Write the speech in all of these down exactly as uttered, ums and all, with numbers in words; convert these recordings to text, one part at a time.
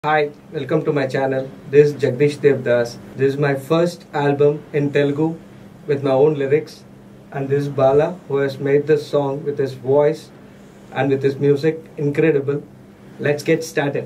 Hi, welcome to my channel. This is Jagadish Devadas. This is my first album in Telugu with my own lyrics, and this is Bala who has made this song with his voice and with his music incredible. Let's get started.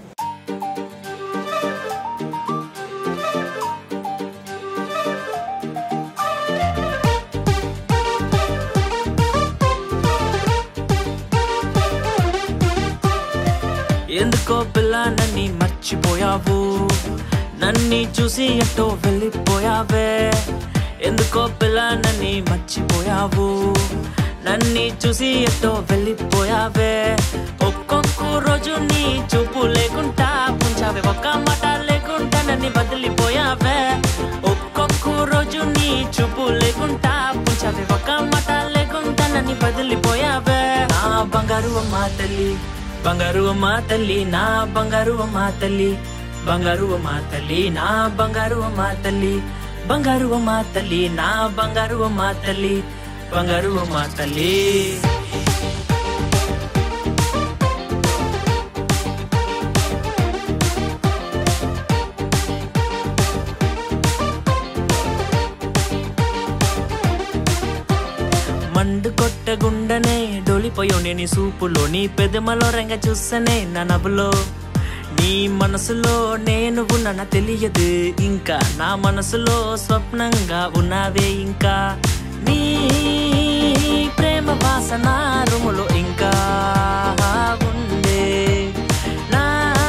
ఎందుకో పిల్ల నన్ని మర్చిపోయావు, నన్ని చూసి ఎట్టో వెళ్ళిపోయావే. ఎందుకో పిల్ల నన్ని మర్చిపోయావు, నన్ని చూసి ఎట్టో వెళ్ళిపోయావే. ఒక్కొక్క రోజు నీ చూపు లేకుండా పుంచావే, ఒక్క మాట లేకుండా నన్ను వదిలిపోయావే. ఒక్కొక్క రోజు నీ చూపు లేకుండా పుంచావే, ఒక్క మాట లేకుండా నన్ను వదిలిపోయావే. నా బంగారు అమ్మ తల్లి, బంగారు అమ్మ తల్లి, నా బంగారు అమ్మ తల్లి, బంగారు అమ్మ తల్లి, నా బంగారు అమ్మ తల్లి, బంగారు అమ్మ తల్లి, నా బంగారు అమ్మ తల్లి, బంగారు అమ్మ తల్లి. మండు కొట్ట గుండెనే డోలిపోయో నీ సూపులో, నీ పెదమలో రంగ చూసనే నా నవ్వులో. నీ మనసులో నేను ఉన్నా తెలియదు ఇంకా, నా మనసులో స్వప్నంగా ఉన్నావే ఇంకా. నీ ప్రేమ వాసన రూములో ఇంకా ఉండే, నా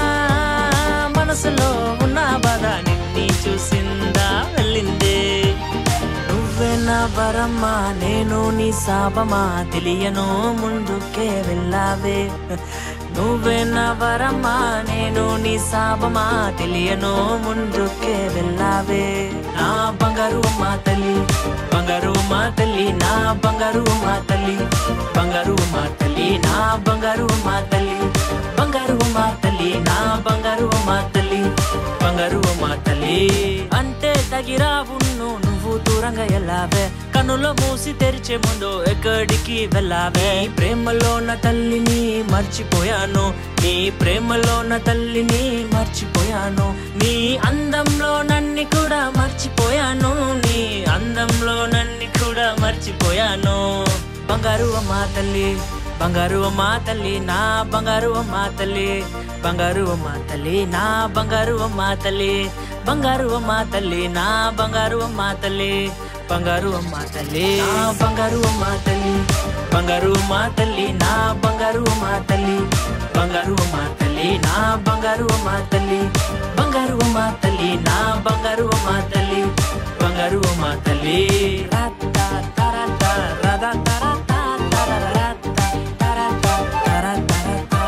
మనసులో ఉన్న బాధ నిన్ని చూసిందా వెళ్ళిందే. నువ్వే నా వరమ్మా, నేను నీ శాపమా, తెలియను ముందుకే వెళ్ళావే. నువ్వే నా వరమ్మా, నేను నీ శాపమా, తెలియను ముందుకే వెళ్ళావే. నా బంగారు అమ్మ తల్లి, బంగారు అమ్మ తల్లి, నా బంగారు అమ్మ తల్లి, బంగారు అమ్మ తల్లి, నా బంగారు అమ్మ తల్లి, బంగారు అమ్మ తల్లి, నా బంగారు అమ్మ తల్లి, బంగారు అమ్మ తల్లి. అంటే తగిరా ఉన్ను నువ్వు దూరంగా వెళ్ళావే, కన్నులో మూసి తెరిచే ముందు ఎక్కడికి వెళ్ళావే. ప్రేమలో నా తల్లిని మర్చిపోయాను, నీ ప్రేమలో నా తల్లిని మర్చిపోయాను. నీ అందంలో నన్ను కూడా మర్చిపోయాను, నీ అందంలో నన్ను కూడా మర్చిపోయాను. బంగారు అమ్మ తల్లి, బంగారు అమ్మ తల్లి, నా బంగారు అమ్మ తల్లి, బంగారు అమ్మ తల్లి, నా బంగారు అమ్మ తల్లి, బంగారు అమ్మ తల్లి, నా బంగారు అమ్మ తల్లి, బంగారు అమ్మ తల్లి, నా బంగారు అమ్మ తల్లి, బంగారు అమ్మ తల్లి, నా బంగారు అమ్మ తల్లి, బంగారు అమ్మ తల్లి, నా బంగారు అమ్మ తల్లి, బంగారు అమ్మ తల్లి, నా బంగారు అమ్మ తల్లి, బంగారు అమ్మ తల్లి. రాతా తరతా రదా తరతా తరరతా తరతా తరతా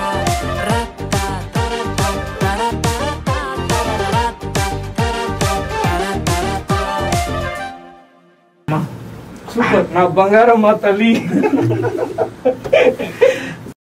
రతా తరతా తరతా తరరతా తరతా తరతా. సూపర్, నా బంగారం మా తల్లి.